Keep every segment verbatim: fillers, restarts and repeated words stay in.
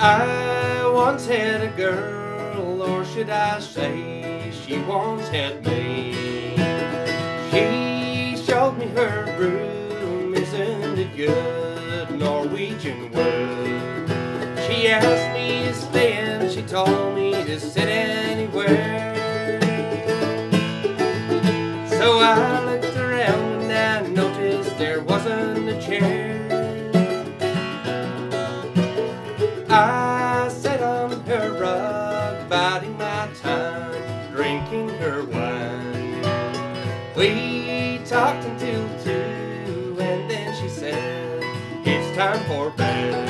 I once had a girl, or should I say she once had me. She showed me her room, isn't it good, Norwegian wood. She asked me to stay and she told me to sit anywhere. So I looked around and I noticed there wasn't a chair. I sat on her rug, biding my time, drinking her wine. We talked until two, and then she said, "It's time for bed."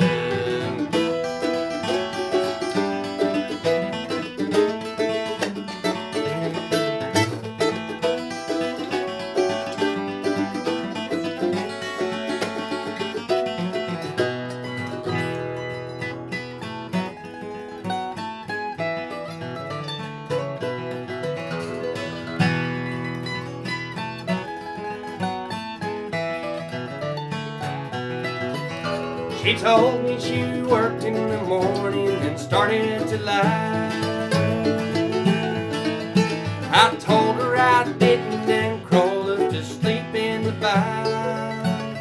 She told me she worked in the morning and started to lie. I told her I didn't and crawled up to sleep in the bath.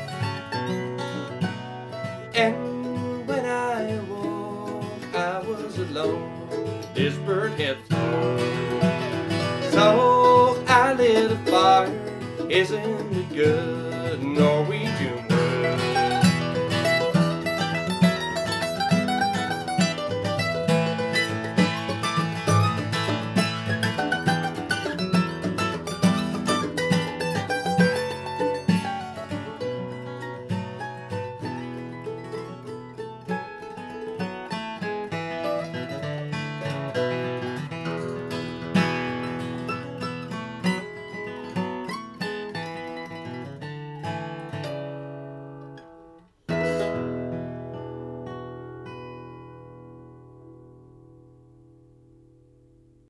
And when I awoke, I was alone. This bird had flown. So I lit a fire, isn't it good?